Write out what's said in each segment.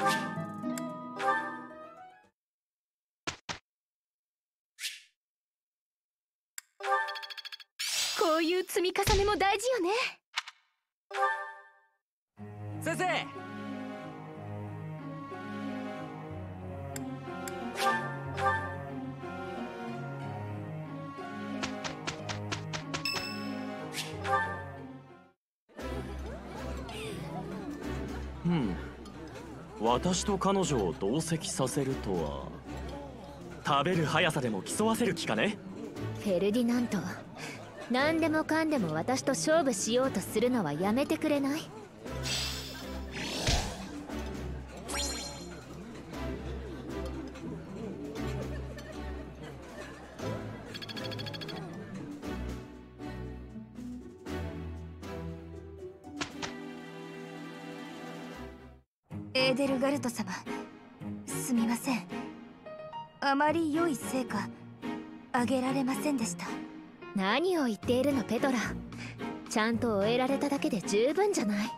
こういう積み重ねも大事よね。 先生。 私と彼女を同席させるとは。食べる速さでも競わせる気かね。 フェルディナント、何でもかんでも私と勝負しようとするのはやめてくれない？ エーデルガルト様、すみません。あまり良い成果あげられませんでした。 何を言っているのペトラ。ちゃんと終えられただけで十分じゃない。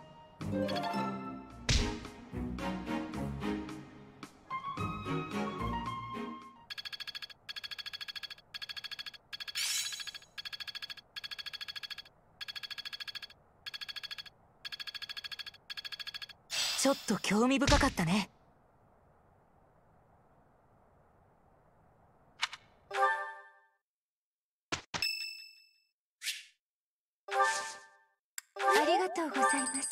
ちょっと興味深かったね。ありがとうございます。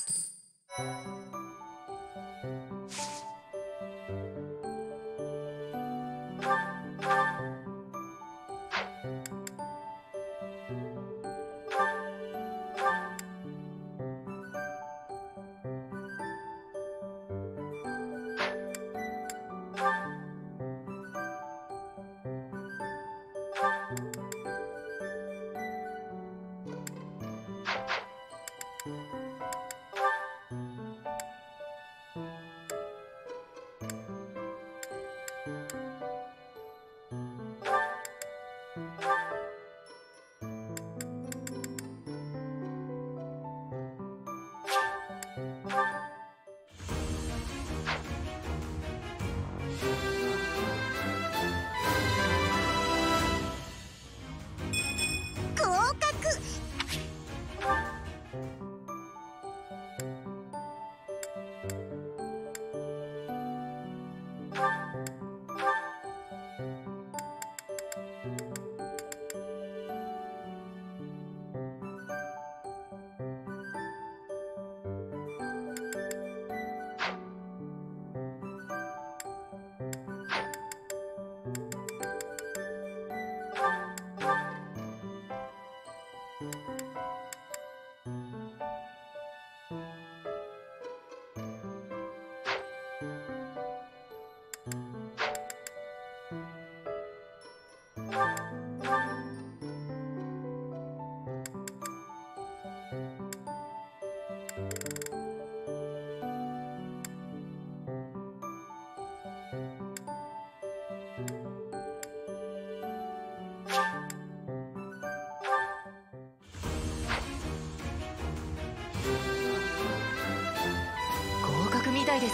合格みたいです。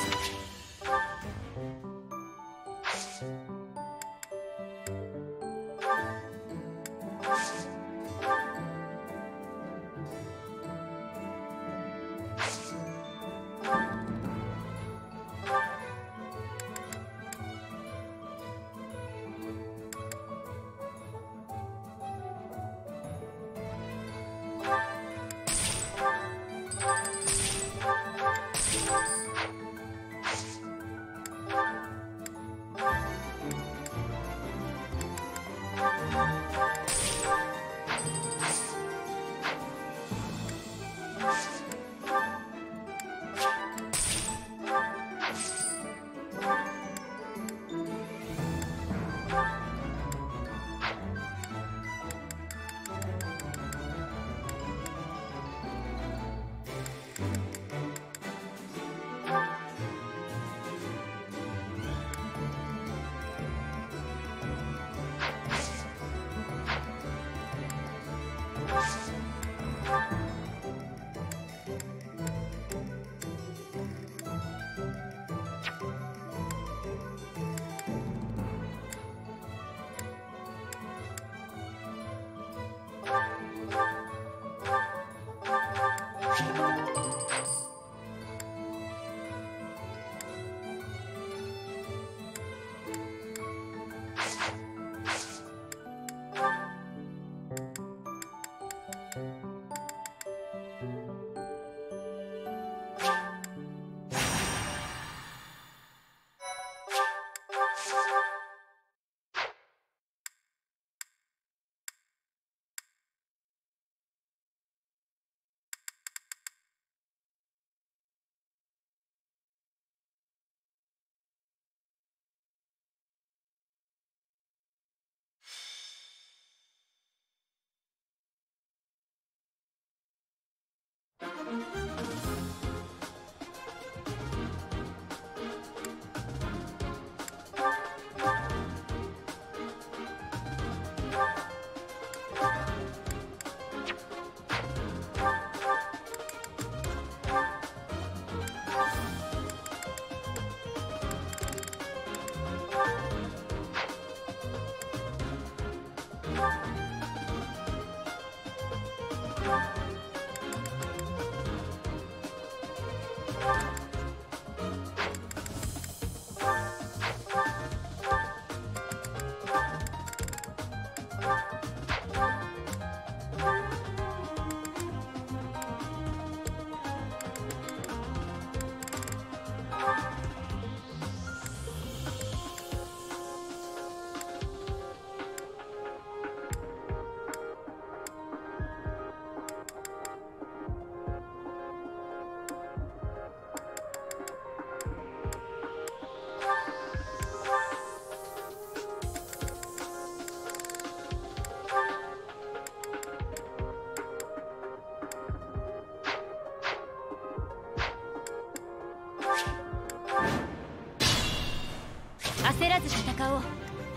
焦らず戦おう。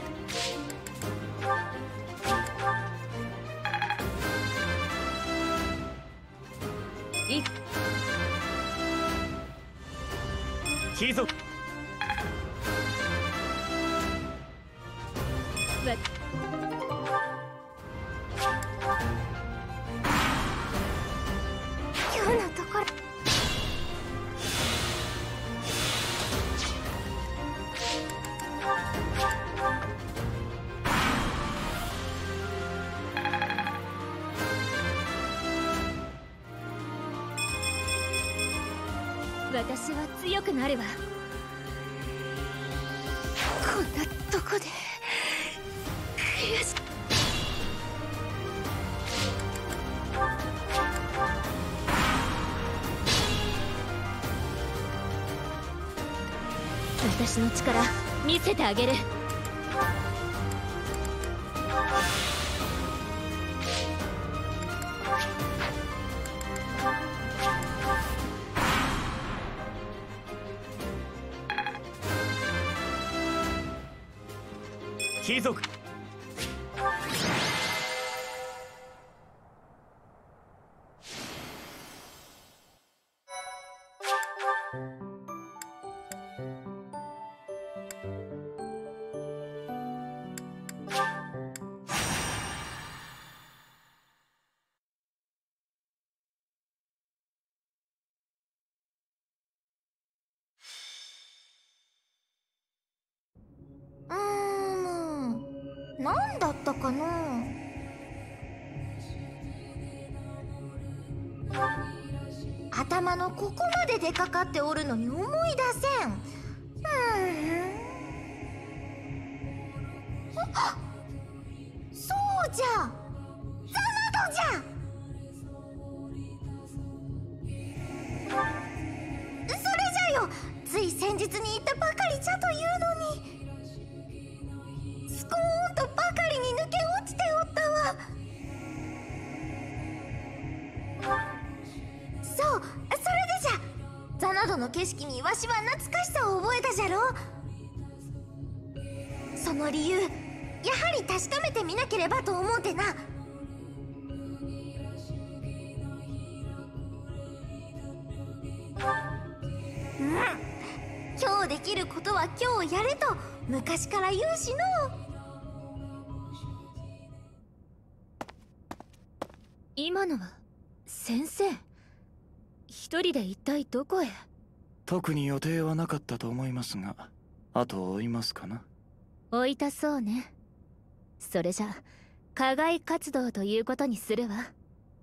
貴族今日のところ私は強くなるわ。 こんなとこで悔しい。 私の力見せてあげる。 貴族何だったかな。頭のここまで出かかっておるのに思い出せん。あ、そうじゃ、ザナドじゃ。それじゃよ、つい先日に言ったばかりじゃというのに。スコーンとばかりに抜け落ちておったわ。そう、それでじゃ、ザナドの景色にわしは懐かしさを覚えたじゃろ。その理由、やはり確かめてみなければと思うてな。今日できることは今日やれと昔から言うしの。 今のは先生一人で一体どこへ？ 特に予定はなかったと思いますが、後を追いますかな。 追いたそうね。それじゃ課外活動ということにするわ。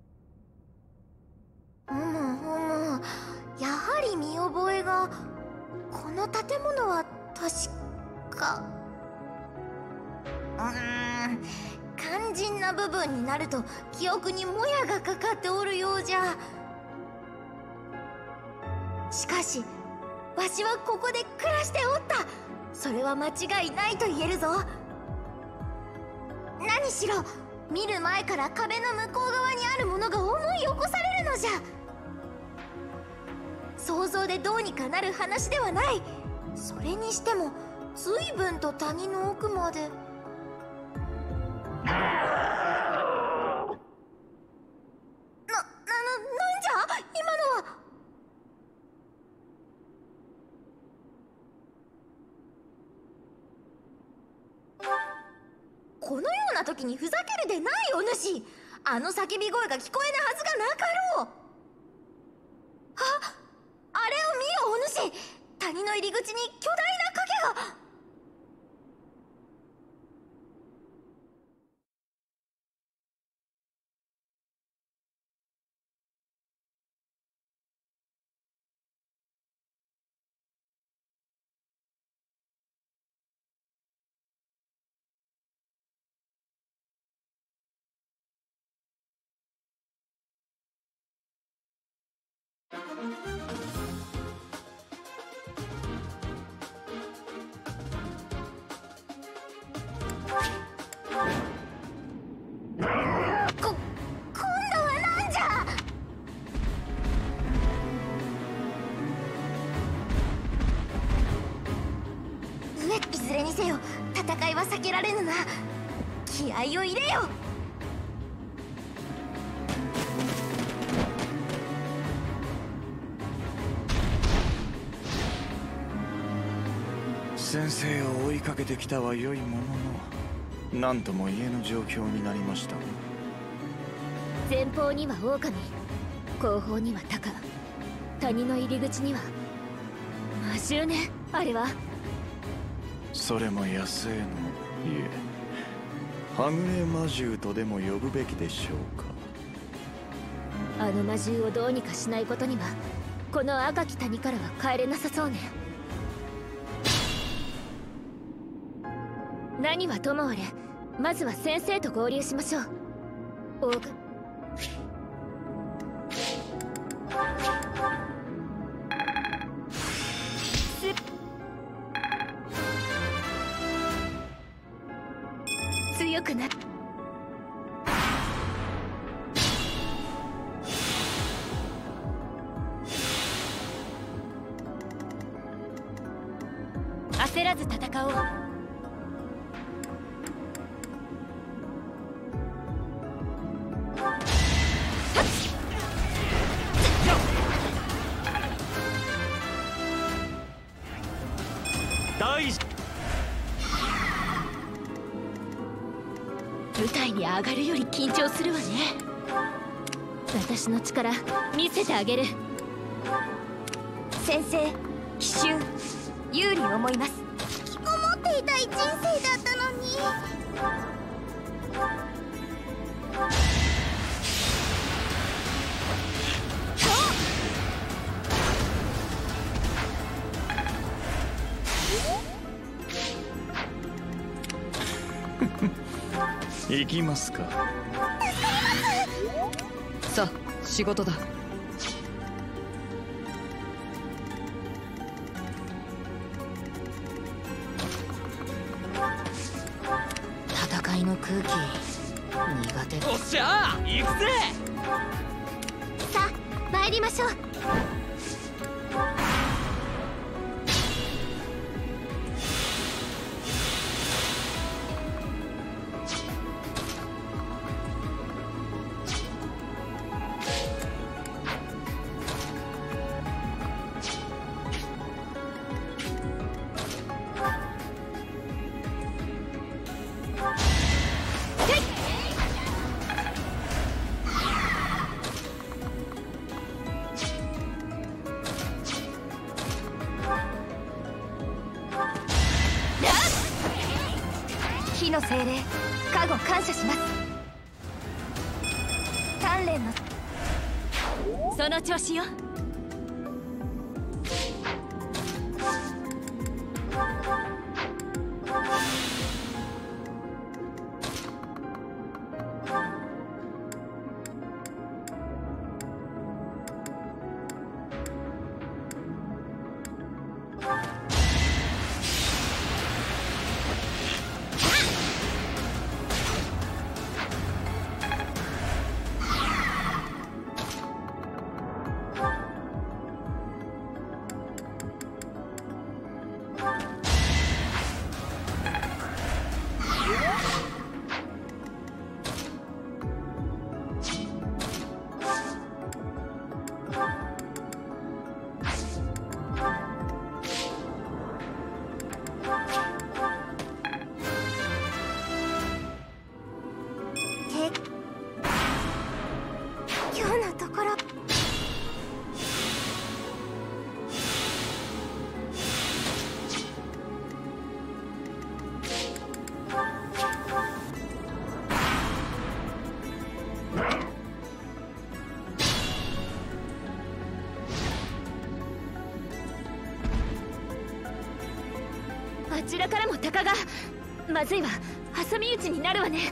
やはり見覚えが。この建物は確か肝心な部分になると記憶にもやがかかっておるようじゃ。しかしわしはここで暮らしておった。それは間違いないと言えるぞ。何しろ見る前から壁の向こう側にあるものが思い起こされるのじゃ。 想像でどうにかなる話ではない。それにしても随分と谷の奥まで。なんじゃ今のは。このような時にふざけるでないお主。あの叫び声が聞こえぬはずがなかろう。あれを見よお主。谷の入り口に巨大な影が。今度はなんじゃ。いずれにせよ戦いは避けられぬな。気合を入れよ。 先生を追いかけてきたは良いものの、何とも言えぬ状況になりました。 前方には狼、後方には鷹、谷の入り口には魔獣ね。あれはそれも野生の、いえはぐれ魔獣とでも呼ぶべきでしょうか。 あの魔獣をどうにかしないことにはこの赤き谷からは帰れなさそうね。何はともあれ、まずは先生と合流しましょう。オーグ強くなっ焦らず戦おう。舞台に上がるより緊張するわね。私の力見せてあげる。 先生、奇襲有利思います。引きこもっていたい人生だったのに。 行きますか。 さあ仕事だ。 戦いの空気苦手。 おっしゃー、行くぜ。 さあ参りましょう。火の精霊、加護感謝します。鍛錬のその調子よ。 あちらからも鷹が。まずいわ、挟み撃ちになるわね。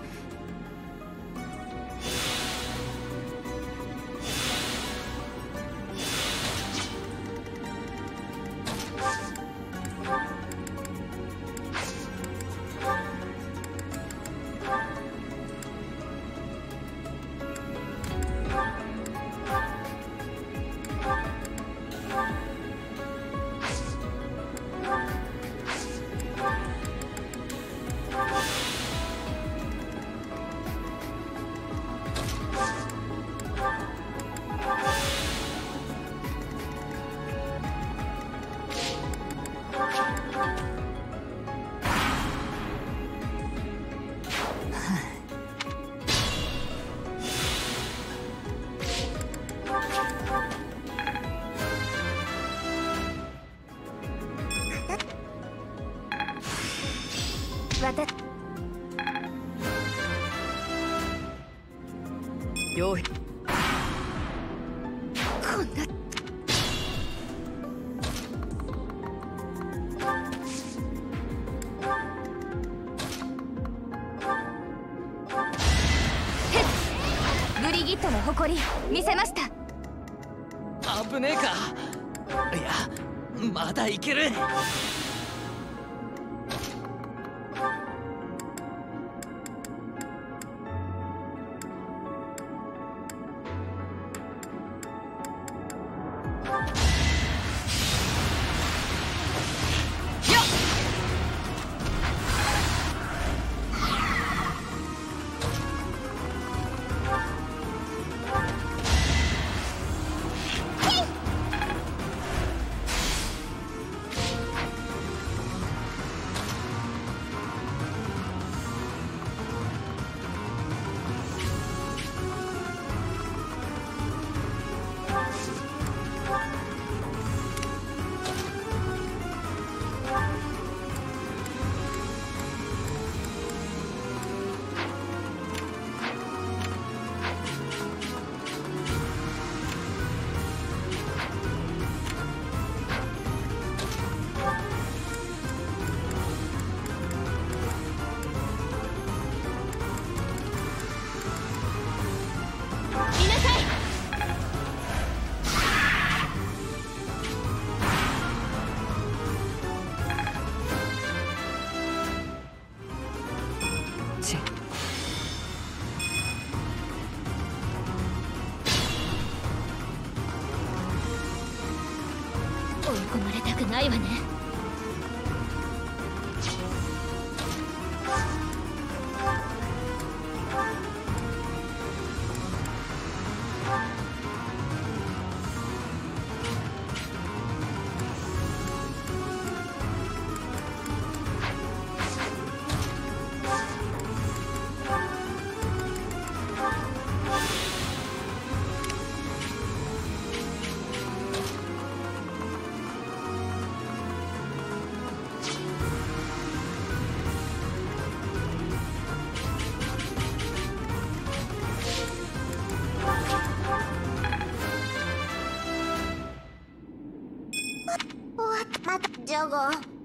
傭兵こんな。 ブリギットの誇り見せました。 危ねえか。いや、まだいける。 追い込まれたくないわね。 またジョゴ。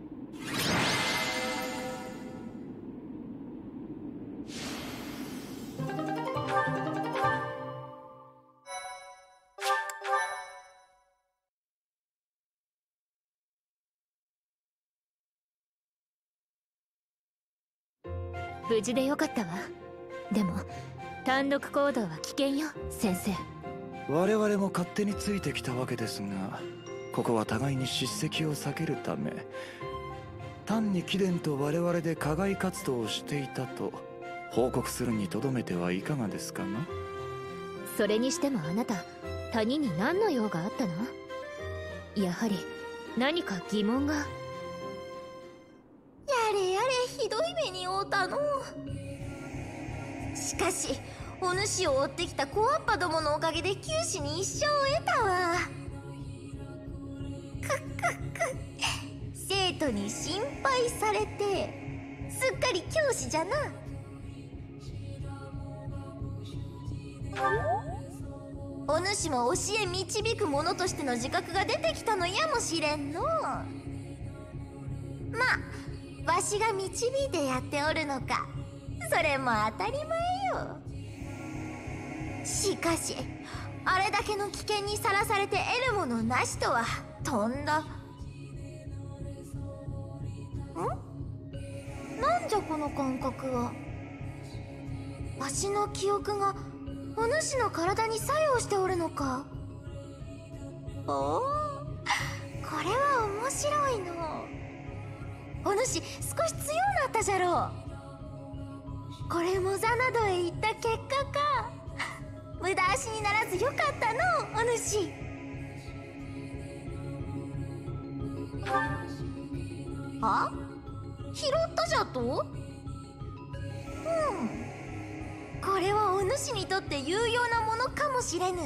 無事でよかったわ。でも単独行動は危険よ、先生。 我々も勝手についてきたわけですが、ここは互いに叱責を避けるため、単に貴殿と我々で課外活動をしていたと報告するにとどめてはいかがですかな。 それにしてもあなた、谷に何の用があったの？やはり何か疑問が。 やれやれ、ひどい目に遭うたの。しかしお主を追ってきたコアッパどものおかげで九死に一生を得たわ。くっくっく、生徒に心配されてすっかり教師じゃな。お主も教え導く者としての自覚が出てきたのやもしれんの。まあわしが導いてやっておるのか。それも当たり前よ。しかしあれだけの危険にさらされて得るものなしとはとんだ。なんじゃこの感覚は。わしの記憶がお主の体に作用しておるのか。おお、これは面白いの。お主少し強うなったじゃろう。これもザナドへ行った結果か。無駄足にならずよかったのお主。あ、拾ったじゃと。これはお主にとって有用なものかもしれぬ。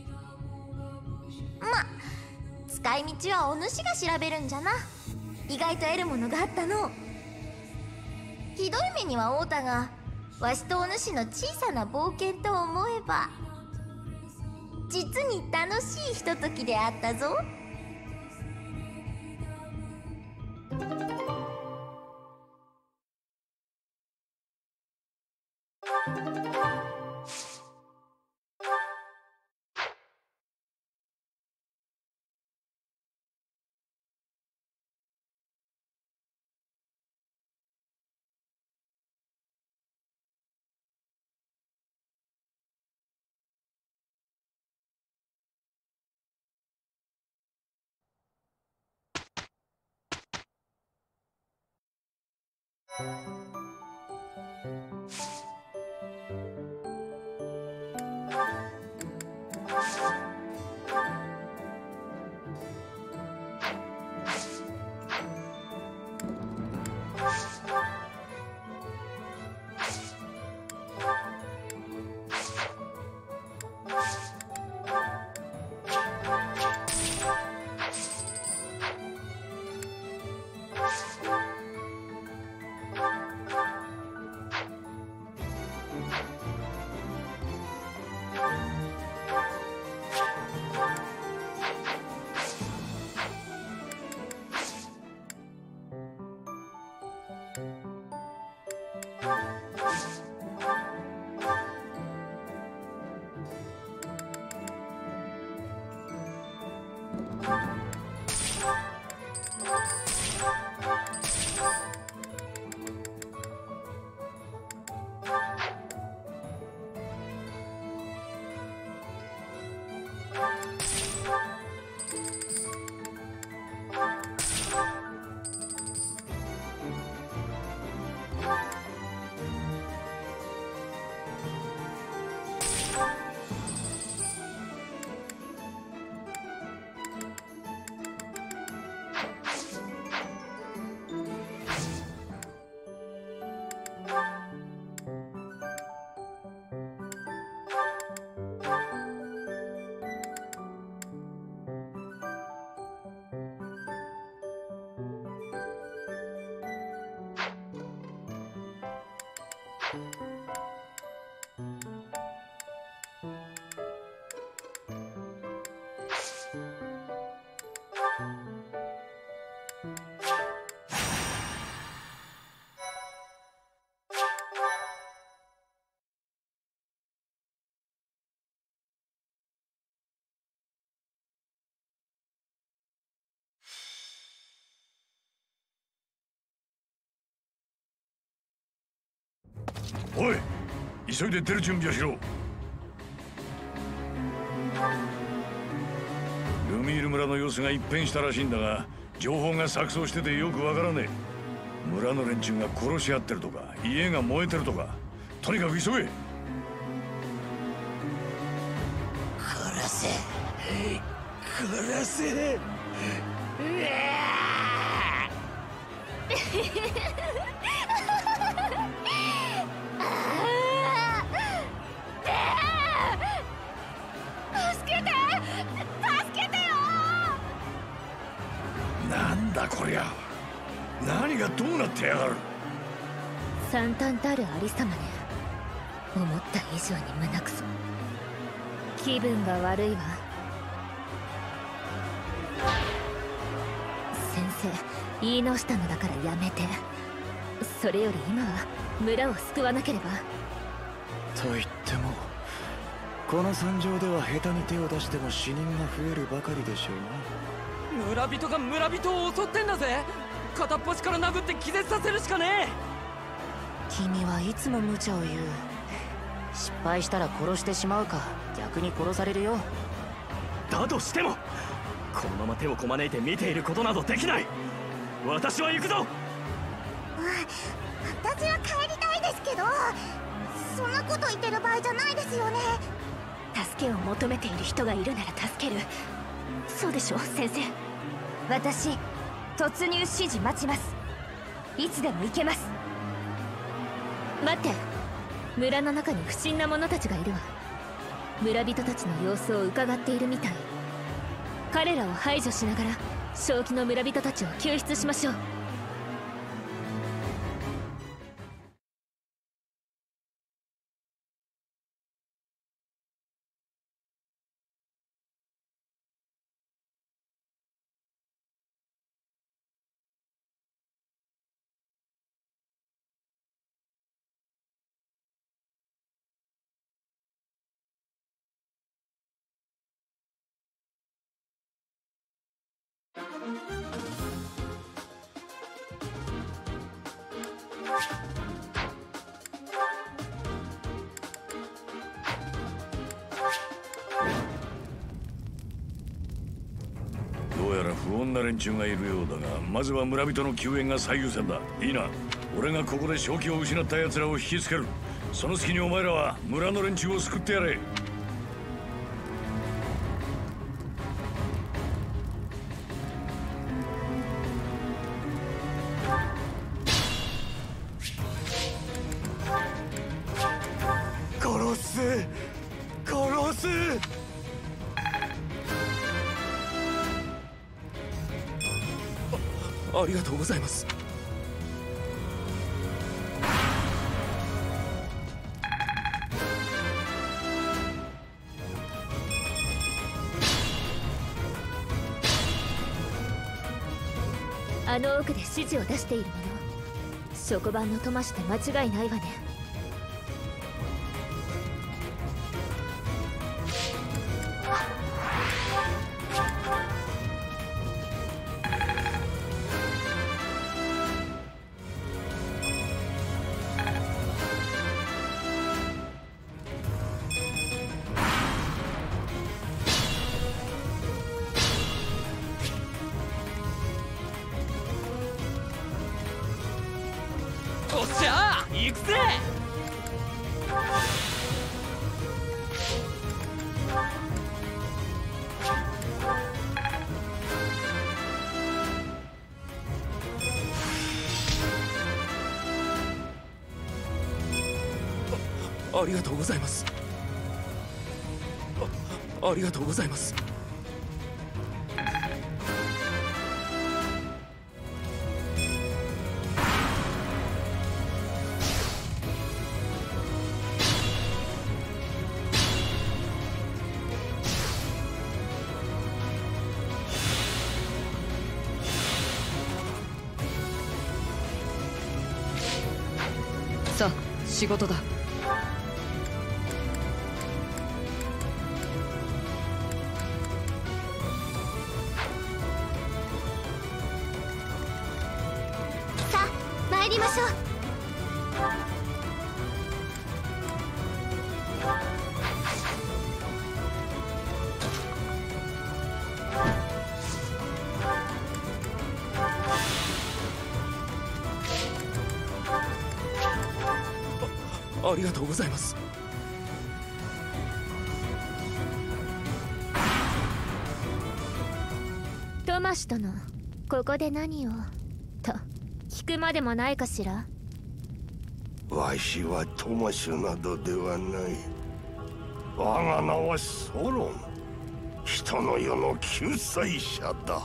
ま、使い道はお主が調べるんじゃな。意外と得るものがあったの。ひどい目には遭うたが、わしとお主の小さな冒険と思えば実に楽しいひとときであったぞ。 おい、急いで出る準備をしろ。ルミール村の様子が一変したらしいんだが、情報が錯綜しててよくわからねえ。村の連中が殺し合ってるとか、家が燃えてるとか、とにかく急げ。 殺せ殺せなんだこりゃ、何がどうなってやがる。 惨憺たるありさまね。思った以上に胸くそ。気分が悪いわ。先生、 言い直したのだからやめて。それより今は村を救わなければ。 と言ってもこの惨状では下手に手を出しても死人が増えるばかりでしょうね。 村人が村人を襲ってんだぜ。片っ端から殴って気絶させるしかねえ。 君はいつも無茶を言う。失敗したら殺してしまうか、逆に殺されるよ。 だとしてもこのまま手をこまねいて見ていることなどできない。私は行くぞ。 私は帰りたいですけど、そんなこと言ってる場合じゃないですよね。 助けを求めている人がいるなら助ける。そうでしょ先生。私突入指示待ちます。いつでも行けます。待って、村の中に不審な者たちがいるわ。村人たちの様子を伺っているみたい。彼らを排除しながら正気の村人たちを救出しましょう。 どうやら不穏な連中がいるようだが、まずは村人の救援が最優先だ。いいな。俺がここで正気を失った奴らを引きつける。その隙にお前らは村の連中を救ってやれ。 殺す。 ありがとうございます。 あの奥で指示を出しているもの、職番のトマシで間違いないわね。 おっしゃー、行くぜ。ありがとうございます。ありがとうございます。 さあ仕事だ。 さあ参りましょう。 ありがとうございます。 トマシ殿、ここで何をと聞くまでもないかしら。 わしはトマシュなどではない。我が名はソロン。人の世の救済者だ。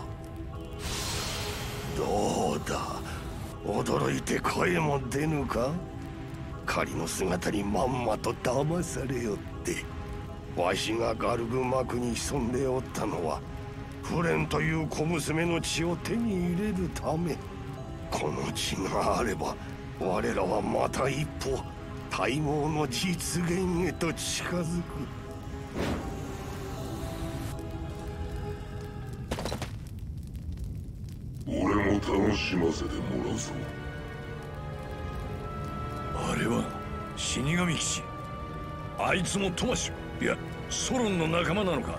どうだ、驚いて声も出ぬか。仮の姿にまんまと騙されよって。わしがガルグ幕に潜んでおったのはフレンという小娘の血を手に入れるため。この血があれば我らはまた一歩大望の実現へと近づく。 俺も楽しませてもらうぞ。 あれは死神騎士。あいつもトマシュ、いやソロンの仲間なのか。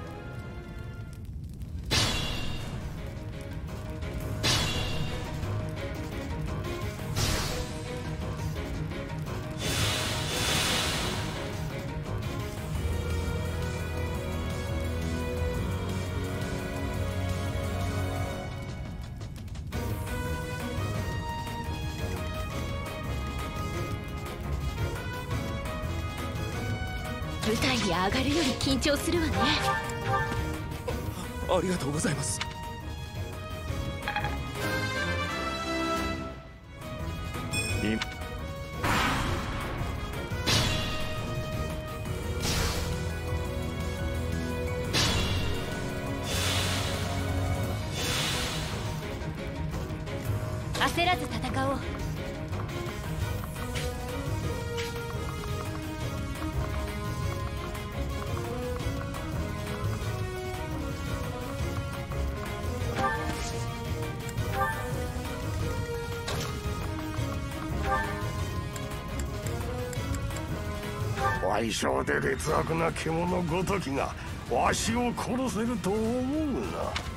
舞台に上がるより緊張するわね。 ありがとうございます。 焦らず戦おう。 矮小で劣悪な獣ごときがわしを殺せると思うな。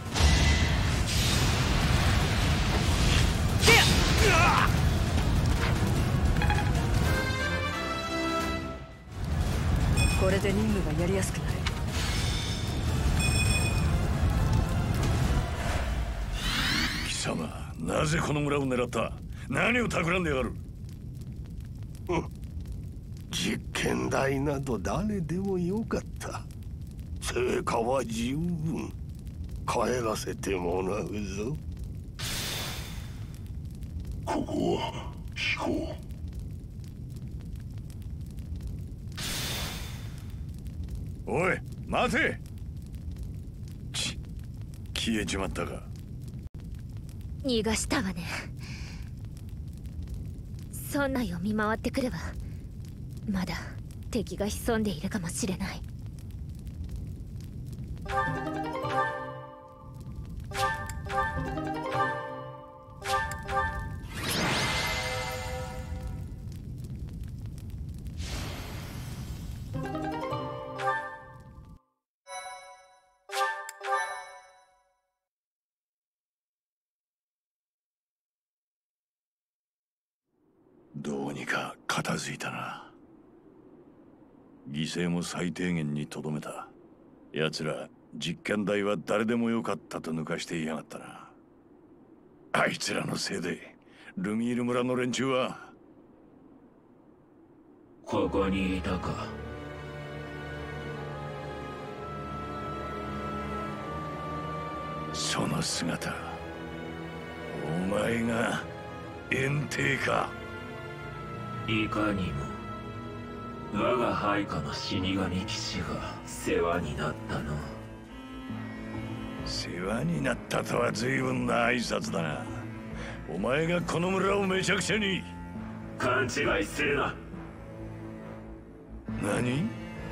これで任務がやりやすくなる。 貴様、なぜこの村を狙った？何を企んでやがる？ 実験台など誰でもよかった。成果は十分。帰らせてもらうぞ。 ここは飛行。 おい待て。消えちまったか。 逃がしたわね。村内を見回ってくればまだ敵が潜んでいるかもしれない。 どうにか片付いたな。犠牲も最低限にとどめた。奴ら実験台は誰でもよかったと抜かしていやがったな。あいつらのせいでルミール村の連中は。 ここにいたか。 その姿、お前が炎帝か。 いかにも我が配下の死神騎士が世話になったな。 世話になったとは随分な挨拶だな。お前がこの村をめちゃくちゃに。 勘違いするな。 何？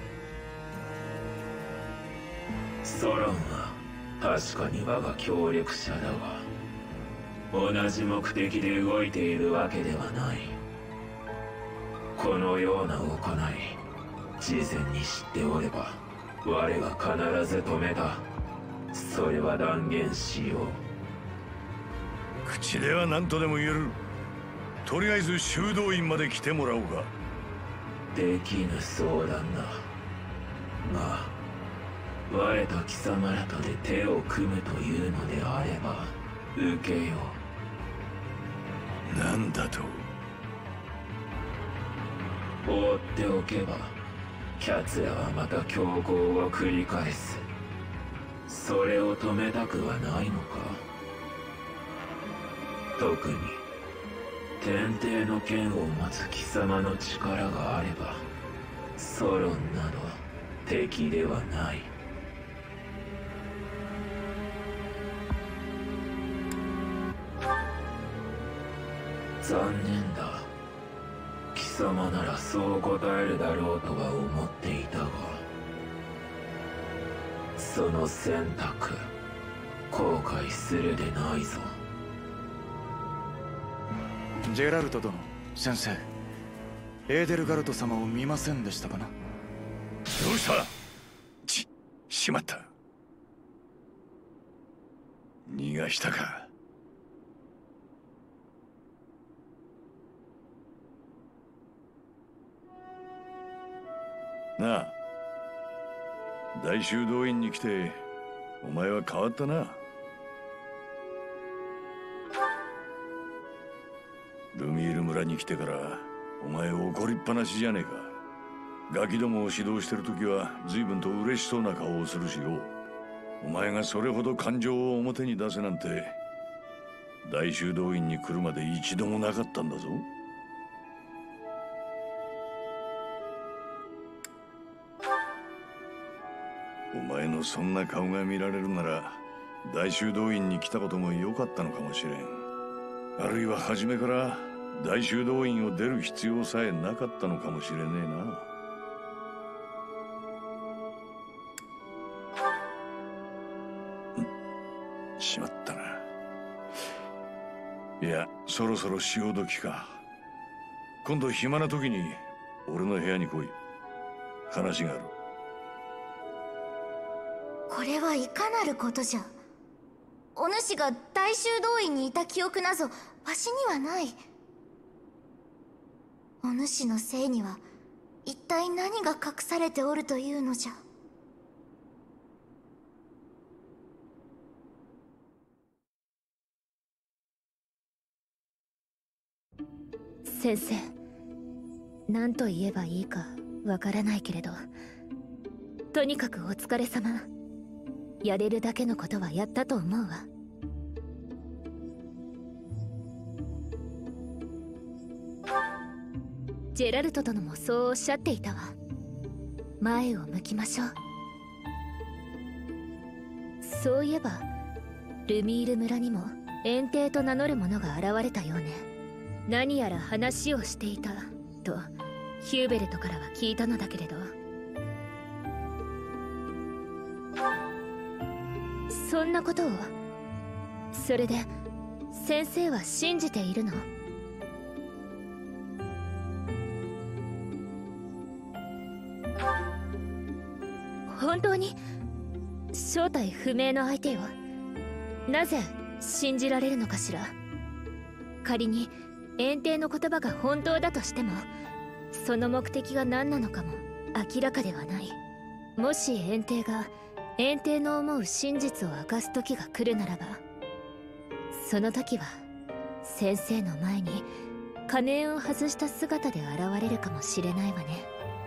ソロンは確かに我が協力者だが、同じ目的で動いているわけではない。このような行い、事前に知っておれば我が必ず止めた。それは断言しよう。 口では何とでも言える。とりあえず修道院まで来てもらおうか。 できぬ相談だが、我と貴様らとで手を組むというのであれば受けよう。なんだと？ 放っておけば奴らはまた強行を繰り返す。それを止めたくはないのか。特に天帝の剣を持つ貴様の力があればソロンなど敵ではない。 残念だ。貴様ならそう答えるだろうとは思っていたが、その選択後悔するでないぞ。 ジェラルト殿、先生、エーデルガルト様を見ませんでしたかな。 どうした。しまった。逃がしたか。なあ、大修道院に来てお前は変わったな。ルミール村に来てからお前怒りっぱなしじゃねえか。ガキどもを指導してる時は随分と嬉しそうな顔をするしよ。お前がそれほど感情を表に出せなんて大修道院に来るまで一度もなかったんだぞ。お前のそんな顔が見られるなら大修道院に来たことも良かったのかもしれん。あるいは初めから大修道院を出る必要さえなかったのかもしれねえな。しまったな。いや、そろそろ潮時か。今度暇な時に俺の部屋に来い。話がある。 これはいかなることじゃ。お主が大修道院にいた記憶なぞわしにはない。お主のせいには一体何が隠されておるというのじゃ。 先生、何と言えばいいかわからないけれど、とにかくお疲れ様。やれるだけのことはやったと思うわ。ジェラルト殿もそうおっしゃっていたわ。前を向きましょう。そういえばルミール村にも炎帝と名乗る者が現れたようね。何やら話をしていたとヒューベルトからは聞いたのだけれど、そんなことを。それで先生は信じているの？本当に正体不明の相手をなぜ信じられるのかしら。仮に炎帝の言葉が本当だとしても、その目的が何なのかも明らかではない。もし炎帝が炎帝の思う真実を明かす時が来るならば、その時は先生の前に仮面を外した姿で現れるかもしれないわね。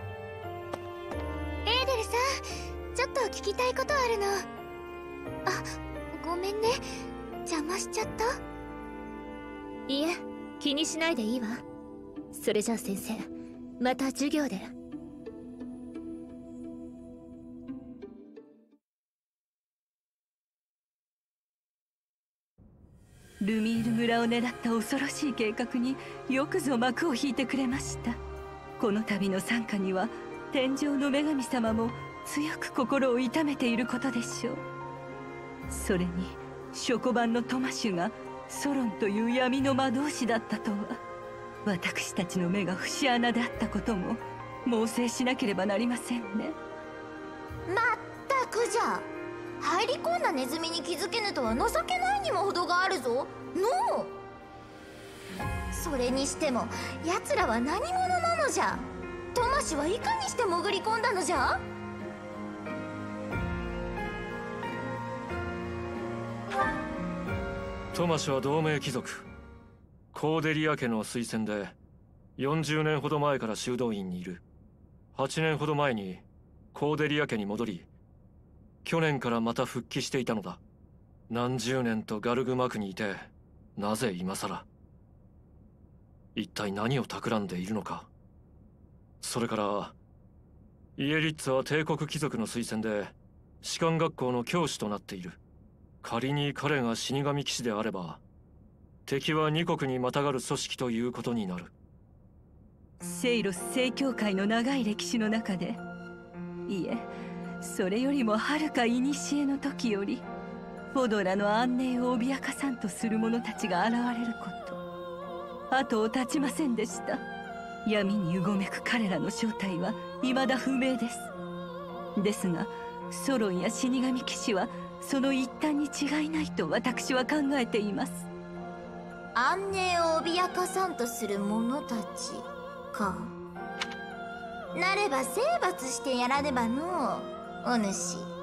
エーデルさん、ちょっと聞きたいことあるの。あ、ごめんね、邪魔しちゃった？ いえ、気にしないでいいわ。それじゃあ先生、また授業で。 ルミール村を狙った恐ろしい計画によくぞ幕を引いてくれました。この度の惨禍には天上の女神様も強く心を痛めていることでしょう。それに諸子版のトマシュがソロンという闇の魔導士だったとは、私たちの目が節穴であったことも猛省しなければなりませんね。 まったくじゃ。入り込んだネズミに気づけぬとは情けないにも程があるぞ。のう。それにしても奴らは何者なのじゃ。トマシはいかにして潜り込んだのじゃ。 トマシは同盟貴族コーデリア家の推薦で40年ほど前から修道院にいる。8年ほど前にコーデリア家に戻り、去年からまた復帰していたのだ。何十年とガルグマクにいて、なぜ今さら。一体何を企んでいるのか。それからイエリッツは帝国貴族の推薦で士官学校の教師となっている。仮に彼が死神騎士であれば、 敵は2国にまたがる組織ということになる。 セイロス正教会の長い歴史の中で、いえ、それよりもはるか古の時よりフォドラの安寧を脅かさんとする者たちが現れること後を絶ちませんでした。闇にうごめく彼らの正体は未だ不明です。ですがソロンや死神騎士はその一端に違いないと私は考えています。 安寧を脅かさんとする者たちか。なれば征伐してやらねばのう、お主。